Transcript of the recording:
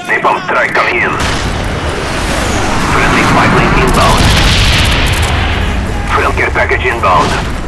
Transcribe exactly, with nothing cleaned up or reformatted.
Napalm strike coming in. Friendly spy plane inbound. Trail care package inbound.